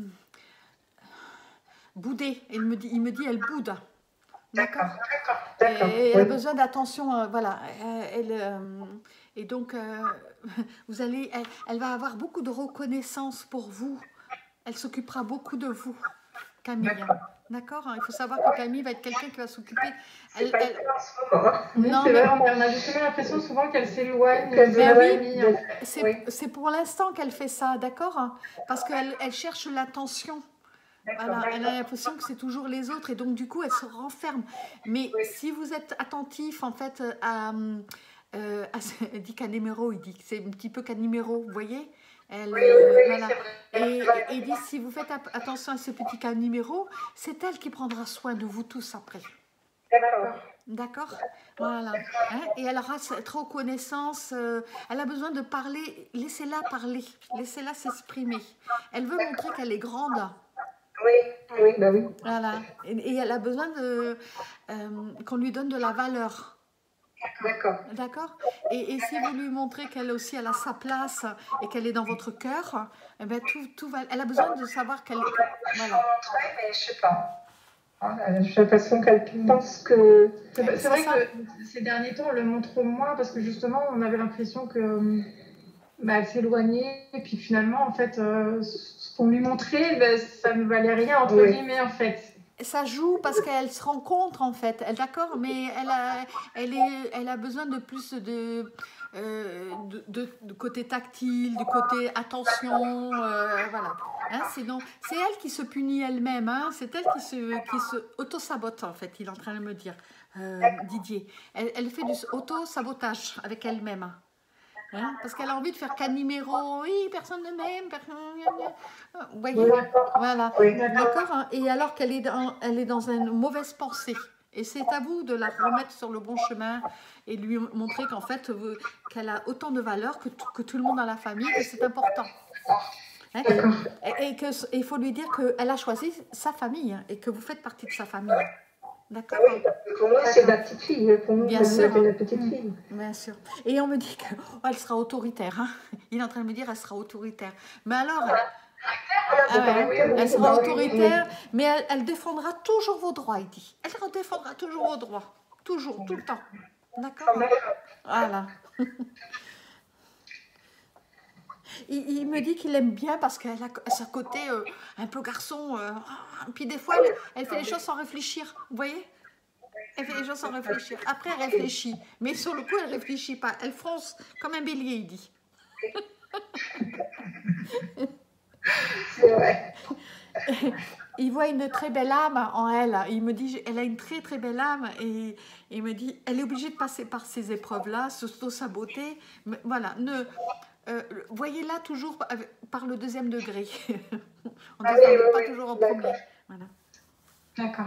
boudée. Il me dit, il me dit, elle boude. D'accord. D'accord. Et elle a besoin d'attention, euh, voilà. Elle, euh, et donc, euh, vous allez, elle, elle va avoir beaucoup de reconnaissance pour vous. Elle s'occupera beaucoup de vous, Camille. D'accord. Il faut savoir que Camille va être quelqu'un qui va s'occuper. Elle, pas elle... en ce moment. Oui, non, c'est mais... vrai, on a justement l'impression souvent qu'elle s'éloigne. Oui, c'est oui. pour l'instant qu'elle fait ça, d'accord. Parce qu'elle elle cherche l'attention. Voilà, elle a l'impression que c'est toujours les autres, et donc du coup elle se renferme. Mais oui. si vous êtes attentif en fait à, euh, à elle dit Canéméro, il dit que c'est un petit peu Canéméro, vous voyez. Elle, oui, oui, oui, voilà. Et, et, et dit si vous faites attention à ce petit Canéméro, c'est elle qui prendra soin de vous tous après. D'accord. D'accord. Voilà. Hein? Et elle aura cette reconnaissance. Euh, elle a besoin de parler. Laissez-la parler. Laissez-la s'exprimer. Elle veut montrer qu'elle est grande. Oui, oui, bah oui. Voilà. Et, et elle a besoin de euh, qu'on lui donne de la valeur. D'accord. D'accord. Et, et si vous lui montrez qu'elle aussi elle a sa place et qu'elle est dans votre cœur, eh ben tout, tout va. Elle a besoin de savoir qu'elle. Voilà. Mais je sais pas. J'ai l'impression qu'elle pense que. C'est vrai ça. que ces derniers temps, on le montre moins parce que justement, on avait l'impression que bah, elle s'éloignait et puis finalement, en fait, euh, ce qu'on lui montrait, bah, ça ne valait rien entre oui. guillemets en fait. Ça joue parce qu'elle se rencontre en fait, elle d'accord, mais elle a, elle est, elle a besoin de plus de, euh, de, de, de côté tactile, du côté attention, euh, voilà. Hein, c'est donc, c'est elle qui se punit elle-même, hein, c'est elle qui se, qui se auto-sabote en fait. Il est en train de me dire, euh, Didier. Elle, elle fait du auto-sabotage avec elle-même. Hein, parce qu'elle a envie de faire Canéméro, oui, personne ne m'aime, personne... Vous voyez, voilà, oui. D'accord, hein, et alors qu'elle est dans, elle est dans une mauvaise pensée. Et c'est à vous de la remettre sur le bon chemin et lui montrer qu'en fait, qu'elle a autant de valeur que, que tout le monde dans la famille, que c'est important. Hein, et et qu'il faut lui dire qu'elle a choisi sa famille et que vous faites partie de sa famille. D'accord. Ah oui, pour moi, c'est la petite fille. Pour nous, bien sûr, la petite fille. Bien sûr. Et on me dit qu'elle oh, sera autoritaire. Hein. Il est en train de me dire qu'elle sera autoritaire. Mais alors, ah ouais, elle sera autoritaire, mais elle, elle défendra toujours vos droits, il dit. Elle défendra toujours vos droits. Toujours, tout le temps. D'accord. Voilà. Il, il me dit qu'il aime bien parce qu'elle a ce côté euh, un peu garçon. Euh, puis des fois, elle, elle fait les choses sans réfléchir. Vous voyez? Elle fait les choses sans réfléchir. Après, elle réfléchit. Mais sur le coup, elle ne réfléchit pas. Elle fonce comme un bélier, il dit. C'est vrai. Il voit une très belle âme en elle. Il me dit, elle a une très très belle âme. Et il me dit, elle est obligée de passer par ces épreuves-là, s'auto-saboter. Voilà, ne... Euh, voyez-la toujours par le deuxième degré. On ne ah, oui, pas oui, toujours en premier. Voilà. D'accord.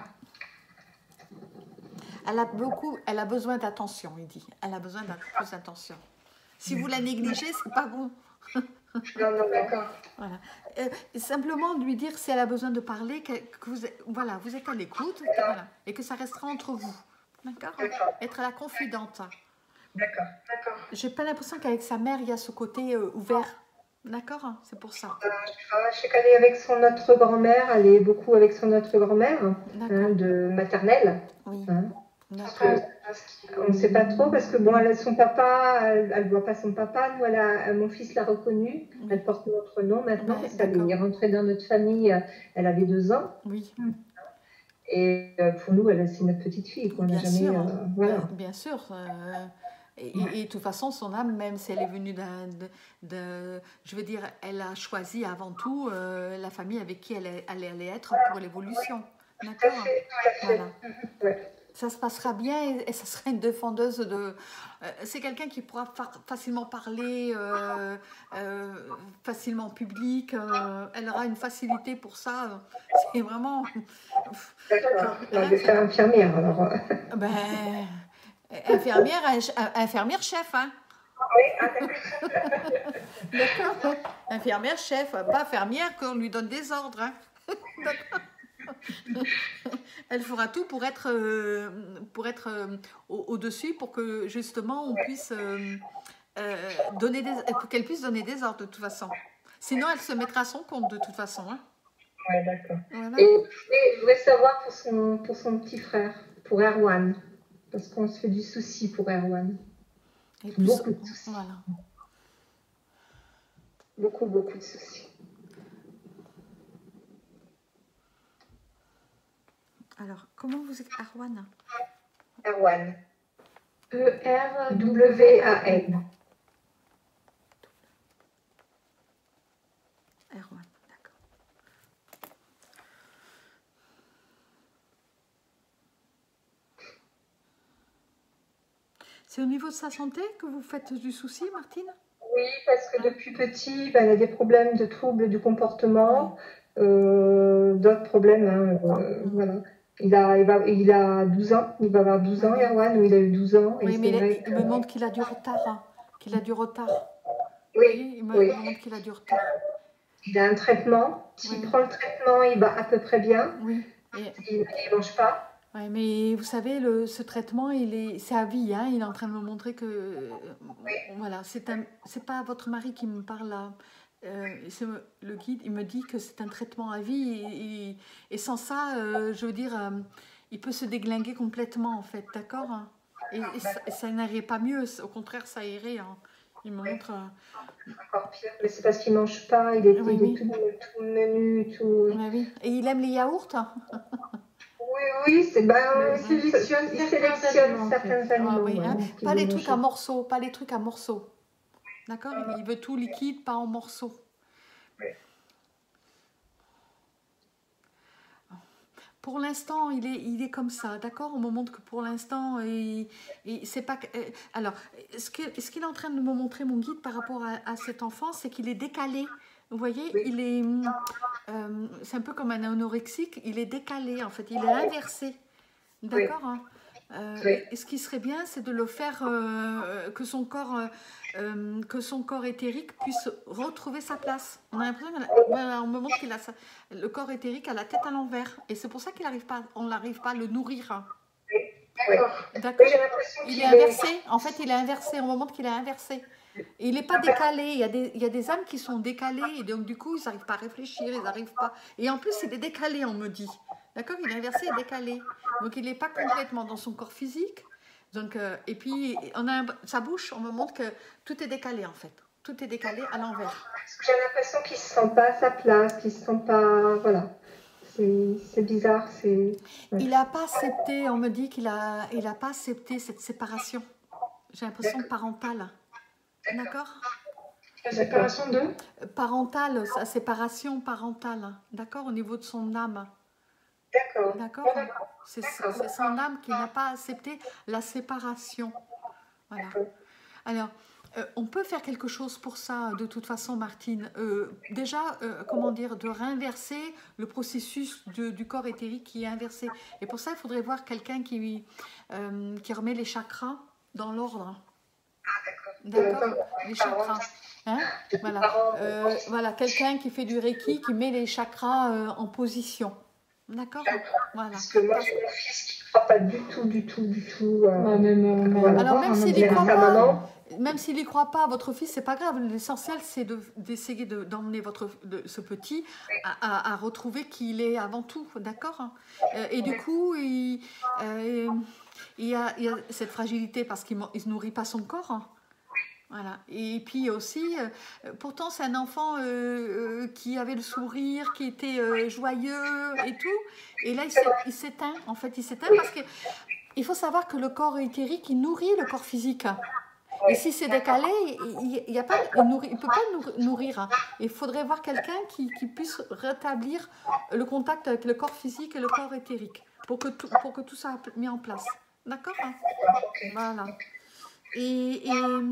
Elle a beaucoup, elle a besoin d'attention, il dit. Elle a besoin d'un peu plus d'attention. Si vous la négligez, c'est pas bon. Non, non, d'accord. Voilà. Euh, simplement lui dire si elle a besoin de parler, que, que vous, voilà, vous êtes à l'écoute, voilà, et que ça restera entre vous. D'accord. Être la confidente. D'accord, d'accord. J'ai pas l'impression qu'avec sa mère, il y a ce côté euh, ouvert. D'accord, c'est pour ça. Euh, je sais qu'elle est avec son autre grand-mère, elle est beaucoup avec son autre grand-mère, hein, de maternelle. Oui. Hein, on ne sait pas trop, parce que bon, elle a son papa, elle ne voit pas son papa, nous, elle a, mon fils l'a reconnue, oui. Elle porte notre nom maintenant, ouais, parce qu'elle est rentrée dans notre famille, elle avait deux ans. Oui. Et pour nous, c'est notre petite fille, qu'on n'a jamais... Sûr, euh, voilà. Bien sûr. Euh... Et, et, et de toute façon, son âme, même si elle est venue d'un, de, de, je veux dire, elle a choisi avant tout euh, la famille avec qui elle, elle allait être pour l'évolution. D'accord. Voilà. Ouais. ça se passera bien et, et ça sera une défendeuse de... Euh, c'est quelqu'un qui pourra fa facilement parler, euh, euh, facilement en public. Euh, elle aura une facilité pour ça. C'est vraiment... D'accord. On va faire infirmière alors. Ben, infirmière, infirmière chef, hein. Oui, ah, d'accord. D'accord. Infirmière chef, pas infirmière qu'on lui donne des ordres, hein. D'accord. Elle fera tout pour être, euh, pour être euh, au-dessus, au pour que justement on puisse euh, euh, donner des, pour qu'elle puisse donner des ordres de toute façon. Sinon, elle se mettra à son compte de toute façon. Hein. Ouais, d'accord. Voilà. Et je voudrais savoir pour son, pour son petit frère, pour Erwan, parce qu'on se fait du souci pour Erwan. Et plus, beaucoup de soucis. Voilà. Beaucoup, beaucoup de soucis. Alors, comment vous êtes Erwan? Erwan. E R W A N. Erwan, d'accord. C'est au niveau de sa santé que vous faites du souci, Martine? Oui, parce que depuis petit, ben, il a des problèmes de troubles du comportement, euh, d'autres problèmes, hein, euh, voilà. Il a, il, va, il a douze ans, il va avoir douze ans, Erwan, ou il a eu douze ans. Oui, et mais il, vrai il que... me montre qu'il a du retard, hein, qu'il a du retard. Oui, oui, il me, oui. me montre qu'il a du retard. Il a un traitement, s'il oui. prend le traitement, il va à peu près bien, oui. Et... il ne mange pas. Oui, mais vous savez, le, ce traitement, il est, c'est à vie, hein, il est en train de me montrer que, oui. voilà, c'est un, c'est pas votre mari qui me parle là. Euh, le guide, il me dit que c'est un traitement à vie et, et, et sans ça, euh, je veux dire, euh, il peut se déglinguer complètement en fait, d'accord? Et, et ça, ça n'irait pas mieux, au contraire, ça irait. Hein. Il me montre. Euh... Encore pire, mais c'est parce qu'il ne mange pas, il est, oui, il oui. est tout, tout menu, tout. Oui, oui. Et il aime les yaourts? Oui, oui, c'est ben, il sélectionne il certains sélectionne aliments. Certains ah, aliments oui, ouais, hein. Pas les trucs à morceaux, pas les trucs à morceaux. D'accord? Il veut tout liquide, pas en morceaux. Oui. Pour l'instant, il est, il est comme ça, d'accord? On me montre que pour l'instant, il, il, c'est pas. Euh, alors, ce qu'il ce qu'il est en train de me montrer, mon guide, par rapport à, à cet enfant, c'est qu'il est décalé. Vous voyez, oui. il est. Euh, c'est un peu comme un anorexique, il est décalé, en fait, il est inversé. D'accord? Oui. Hein? Euh, oui. et, et ce qui serait bien, c'est de le faire euh, que son corps, euh, que son corps éthérique puisse retrouver sa place. On a l'impression qu'on me montre qu'il a sa, le corps éthérique a la tête à l'envers, et c'est pour ça qu'il arrive pas, on n'arrive pas à le nourrir. Oui. D'accord. D'accord. Oui, il est inversé. Est... En fait, il est inversé. On me montre qu'il est inversé. Et il n'est pas décalé. Il y, a des, il y a des âmes qui sont décalées, et donc du coup, ils n'arrivent pas à réfléchir, ils n'arrivent pas. Et en plus, il est décalé, on me dit. D'accord, il est inversé et décalé. Donc, il n'est pas complètement dans son corps physique. Donc, euh, et puis, on a un, sa bouche, on me montre que tout est décalé, en fait. Tout est décalé à l'envers. J'ai l'impression qu'il ne se sent pas à sa place, qu'il ne se sent pas... Voilà. C'est bizarre. Ouais. Il n'a pas accepté, on me dit qu'il n'a il a pas accepté cette séparation. J'ai l'impression parentale. D'accord? La séparation de Parentale, sa séparation parentale. D'accord? Au niveau de son âme. D'accord. D'accord. C'est son âme qui n'a pas accepté la séparation. Voilà. Alors, euh, on peut faire quelque chose pour ça, de toute façon, Martine. Euh, déjà, euh, comment dire, de réinverser le processus de, du corps éthérique qui est inversé. Et pour ça, il faudrait voir quelqu'un qui, euh, qui remet les chakras dans l'ordre. D'accord. Les chakras. Hein? Voilà. Euh, voilà. Quelqu'un qui fait du Reiki, qui met les chakras euh, en position. D'accord. Voilà. Parce que moi, j'ai mon fils qui ne croit pas du tout, du tout, du tout. Euh, ouais, même, euh, voilà. Alors, même s'il n'y croit pas, même s'il n'y croit pas, votre fils, c'est pas grave. L'essentiel, c'est d'essayer de, d'emmener votre de, ce petit à, à, à retrouver qui il est avant tout. D'accord. euh, Et du coup, il, euh, il, y a, il y a cette fragilité parce qu'il ne nourrit pas son corps. Voilà. Et puis aussi, euh, pourtant c'est un enfant euh, euh, qui avait le sourire, qui était euh, joyeux et tout. Et là, il s'éteint. En fait, il s'éteint parce que il faut savoir que le corps éthérique, il nourrit le corps physique. Et si c'est décalé, il ne peut pas nourrir. Il faudrait voir quelqu'un qui, qui puisse rétablir le contact avec le corps physique et le corps éthérique. pour que tout, pour que tout ça soit mis en place. D'accord, hein? Ok. Voilà. Et, et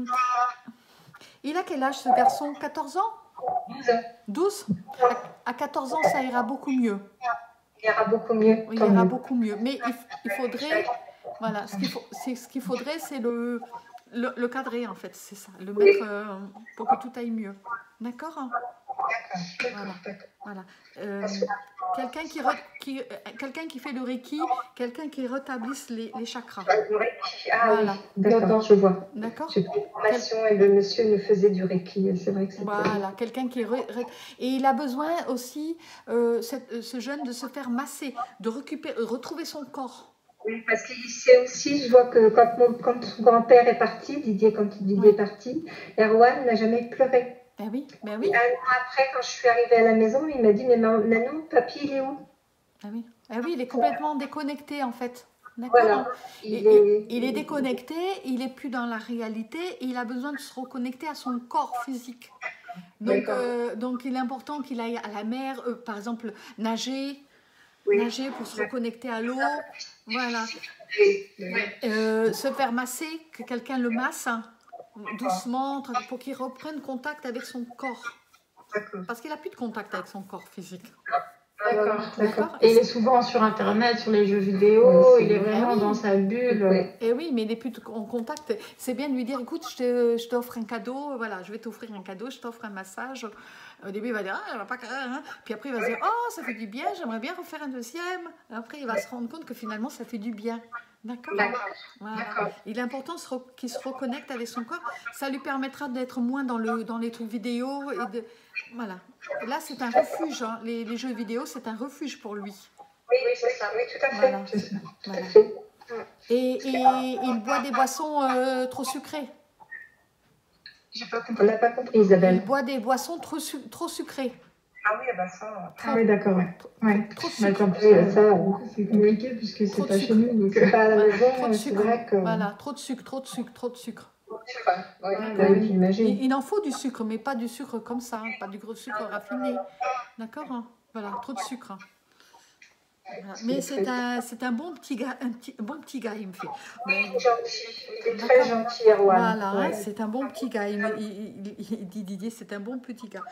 il a quel âge ce garçon? quatorze ans? douze ans. douze? À, à quatorze ans, ça ira beaucoup mieux. Il ira beaucoup mieux. Il Tant ira mieux. beaucoup mieux. Mais il, il faudrait, voilà, ce qu'il faut, c'est ce qu'il faudrait, c'est le, le, le cadrer en fait, c'est ça, le Oui. mettre euh, pour que tout aille mieux. D'accord? D'accord, Voilà. d'accord. Voilà. Euh, Parce que- quelqu'un qui, re- qui, euh, quelqu'un qui fait le Reiki, quelqu'un qui rétablisse les, les chakras. Ah, du Reiki. Ah Voilà. oui, d'accord, je vois. D'accord? J'ai pris une formation et le monsieur nous faisait du Reiki. C'est vrai que c'était... Voilà, quelqu'un qui... Ré- ré- Et il a besoin aussi, euh, cette- ce jeune, de se faire masser, de récupérer, retrouver son corps. Oui, parce qu'il sait aussi, je vois que quand, mon, quand son grand-père est parti, Didier, quand Didier Oui. est parti, Erwan n'a jamais pleuré. Ben oui, ben oui. Et un an après, quand je suis arrivée à la maison, il m'a dit, mais maman, Nanou, papy, il est où? Ah oui. Ah oui, il est complètement déconnecté en fait. D'accord? Voilà. Il, Il est, il est déconnecté, il n'est plus dans la réalité, et il a besoin de se reconnecter à son corps physique. Donc, D'accord. euh, donc il est important qu'il aille à la mer, euh, par exemple, nager, Oui. nager pour se reconnecter à l'eau. Voilà. Oui, oui. Euh, se faire masser, que quelqu'un le masse hein, doucement, tra- pour qu'il reprenne contact avec son corps. D'accord. Parce qu'il n'a plus de contact avec son corps physique. D'accord, D'accord. d'accord. Et il est souvent sur Internet, sur les jeux vidéo, Ouais, c'est il est vrai. vraiment Ah oui. dans sa bulle. Oui. Et oui, mais il n'est plus en contact. C'est bien de lui dire, écoute, je te- je t'offre un cadeau, voilà, je vais t'offrir un cadeau, je t'offre un massage. Au début, il va dire, ah, elle va pas... hein. Puis après, il va se dire, oh, ça fait du bien, j'aimerais bien refaire un deuxième. Après, il va se rendre compte que finalement, ça fait du bien. D'accord. D'accord. Voilà. D'accord. Il est important se re- qu'il se reconnecte avec son corps. Ça lui permettra d'être moins dans, le, dans les trucs vidéo. Et de... Voilà. Et là, c'est un refuge. hein. Les, les jeux vidéo, c'est un refuge pour lui. Oui, oui, c'est ça. Oui, tout à fait. Voilà. C'est ça. Tout Voilà. à fait. Et, et il boit des boissons euh, trop sucrées. J'ai pas compris. On n'a pas compris, Il Isabelle. boit des boissons trop, su- trop sucrées. Ah oui, bah ça... Ah oui, d'accord, ouais. ouais. Trop de Mais sucre. attends, Oui, ça... c'est compliqué puisque Trop c'est de pas sucre. chez nous. Donc... C'est pas à la Voilà. maison, Trop de c'est sucre. vrai que... Voilà, trop de sucre, trop de sucre, trop de sucre. Oui, Ouais, oui, oui. j'imagine. Il, il en faut du sucre, mais pas du sucre comme ça, hein, pas du gros sucre raffiné. D'accord hein. Voilà, trop de sucre. hein. Voilà. Mais c'est un, c'est un bon petit gars, un, petit, un bon petit gars, il me fait. Oui, Ouais. gentil. Il est très D'accord. gentil, Erwan. Voilà, hein, Ouais. c'est un bon petit gars. Il, me- il- il- il dit Didier, c'est un bon petit gars.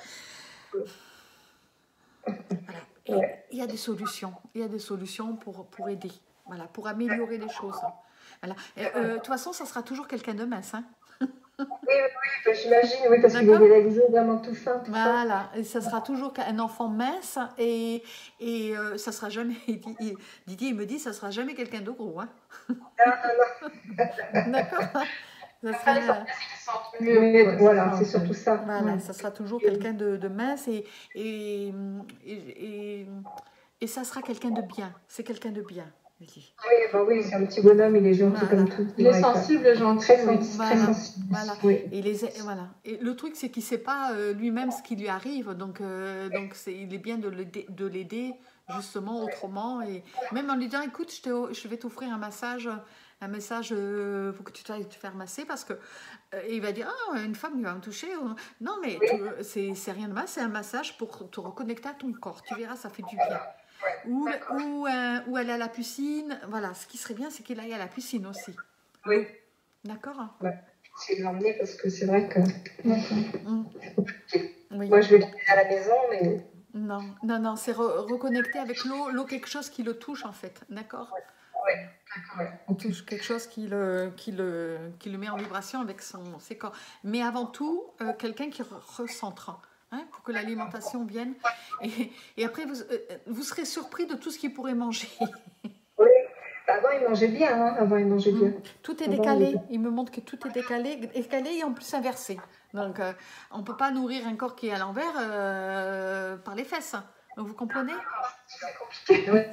Voilà. Et il y a des solutions. Il y a des solutions pour, pour aider. Voilà, pour améliorer les choses. Voilà. Et, euh, de toute façon, ça sera toujours quelqu'un de mince. Hein. Oui, oui, oui, bah, j'imagine, oui, parce qu'il D'accord. est réalisé vraiment tout fin. Tout fin. Voilà, et ça sera toujours un enfant mince et, et euh, ça sera jamais. il- Didier, il me dit, ça sera jamais quelqu'un de gros. Hein. Non, non, non. D'accord. Ça sera, euh, Oui, voilà, c'est surtout ça. voilà, Ouais. ça sera toujours quelqu'un de, de mince et, et, et, et, et ça sera quelqu'un de bien. C'est quelqu'un de bien, il dit. Oui, bah oui, c'est un petit bonhomme, il est gentil Voilà. comme tout. Il est Ouais, sensible, gentil. Très, oui. sensible, Voilà. très sensible. Voilà. Oui. Et, les, et voilà. Et le truc, c'est qu'il ne sait pas euh, lui-même ce qui lui arrive. Donc, euh, donc c'est, il est bien de l'aider, de l'aider justement autrement. Et même en lui disant, écoute, je, te, je vais t'offrir un massage, un message euh, pour que tu t'ailles te faire masser. Parce que euh, il va dire, ah, une femme, il va me toucher. Non, mais tu- c'est, c'est rien de mal, c'est un massage pour te reconnecter à ton corps. Tu verras, ça fait du bien. Ou, ou, euh, ou aller à la piscine. Voilà, ce qui serait bien, c'est qu'il aille à la piscine aussi. Oui, D'accord. c'est de l'emmener parce que c'est vrai que. Mm. Oui. Moi, je vais le laisser à la maison, mais. Non, non, non, c'est re- reconnecter avec l'eau, l'eau, quelque chose qui le touche en fait, d'accord? Oui, d'accord. Ouais. On touche quelque chose qui le, qui le, qui le met en vibration avec son, ses corps. Mais avant tout, euh, quelqu'un qui re- recentre, hein, pour que l'alimentation vienne. Et, et après, vous, euh, vous serez surpris de tout ce qu'il pourrait manger. Oui, avant, il mangeait bien. Hein. Avant, il mangeait bien. Tout est Avant, décalé. il- Il me montre que tout est décalé, décalé et en plus inversé. Donc, euh, on ne peut pas nourrir un corps qui est à l'envers euh, par les fesses. Donc, vous comprenez? Ouais.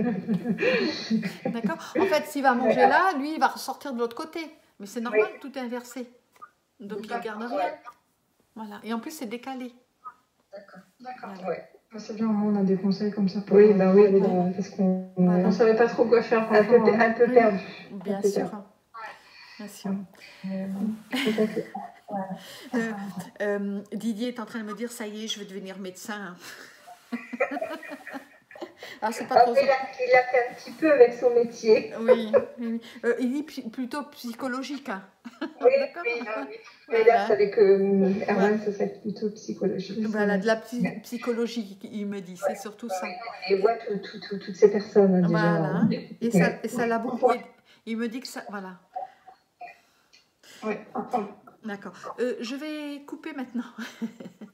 D'accord. En fait, s'il va manger là, lui, il va ressortir de l'autre côté. Mais c'est normal, tout est inversé. Donc, il ne garde rien. Voilà. Et en plus, c'est décalé. D'accord. D'accord. Ouais. C'est bien, au moins, on a des conseils comme ça. Pour Oui, bah oui, oui, bah, parce qu'on Voilà. On savait pas trop quoi faire. un peu, franchement, hein. un peu perdu. Bien Un peu sûr. perdu. Bien sûr. Tout à fait. Euh, euh, Didier est en train de me dire, ça y est, je vais devenir médecin. Ah, c'est pas Ah, trop... mais il, a, il a fait un petit peu avec son métier. Oui, oui. Euh, il dit p- plutôt psychologique. Hein. Oui, D'accord. oui, non, oui. Mais là, Voilà. c'est avec euh, Voilà. Erwan, ça serait plutôt psychologique. Voilà, de la psy- psychologie, il me dit, c'est surtout ça. Et voit tout, tout, tout, toutes ces personnes hein, déjà. Voilà. Et ça, et ça l'a beaucoup aidé. Il me dit que ça... Voilà. Ouais. D'accord. Euh, je vais couper maintenant.